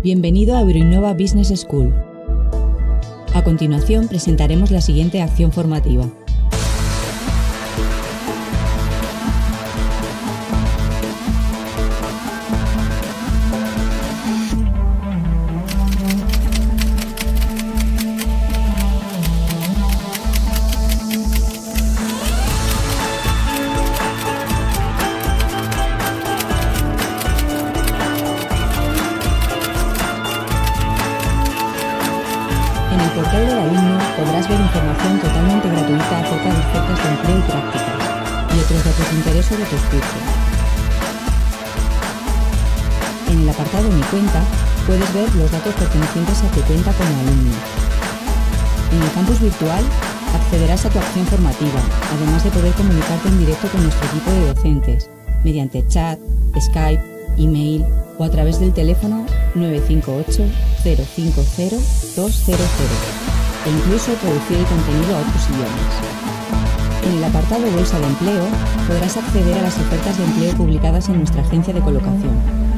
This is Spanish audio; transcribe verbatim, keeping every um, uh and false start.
Bienvenido a Euroinnova Business School. A continuación presentaremos la siguiente acción formativa. En el portal del alumno podrás ver información totalmente gratuita acerca de ofertas de empleo y prácticas y otros datos de interés sobre tus cursos. En el apartado Mi cuenta puedes ver los datos pertenecientes a tu cuenta como alumno. En el campus virtual accederás a tu acción formativa, además de poder comunicarte en directo con nuestro equipo de docentes, mediante chat, Skype, email o a través del teléfono nueve cinco ocho, cero cinco cero, dos cero cero e incluso traducir el contenido a otros idiomas. En el apartado Bolsa de Empleo podrás acceder a las ofertas de empleo publicadas en nuestra agencia de colocación.